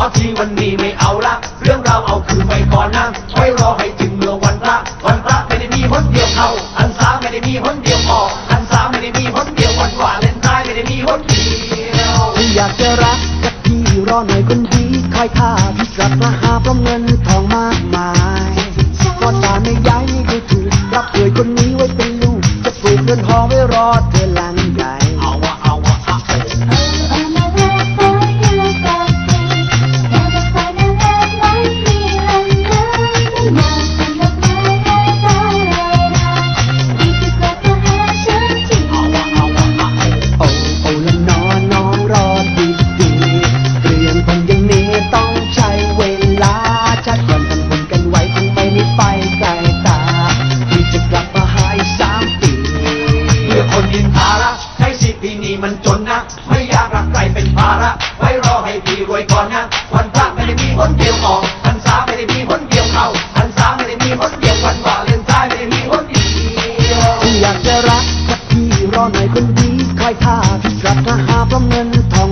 อทีวันนี้ไม่เอาละเรื่องเราเอาคืนไปก่อนนะไว้รอให้ถึงเมื่อวันพระไม่ได้มีหนเดียวเข้าอันสาไม่ได้มีหนเดียวออกอันสาไม่ได้มีหนเดียววันวาเลนไทน์ไม่ได้มีหนเดียวอยากจะรักกับพี่รอหน่อยคนดีคอยท่าพี่กลับมาหาพร้อมเงินทองมากมายก็ตาไม่ย้ายไม่ดูถูกรับเอ่ยคนนี้ไว้เป็นลูกจะปลูกเรือนหอไว้รอเธอหลังใหญ่มันจนนะไม่อยากรักใครเป็นภาระไว้รอให้พี่รวยก่อนนะวันพระไม่ได้มีหนเดียวออกพรรษาไม่ได้มีหนเดียวเข้าพรรษาไม่ได้มีหนเดียววันวาเลนไทน์ไม่ได้มีหนเดียวอยากจะรักกับพี่รอหน่อยคนดีคอยท่าพี่กลับมาหาพร้อมเงินทอง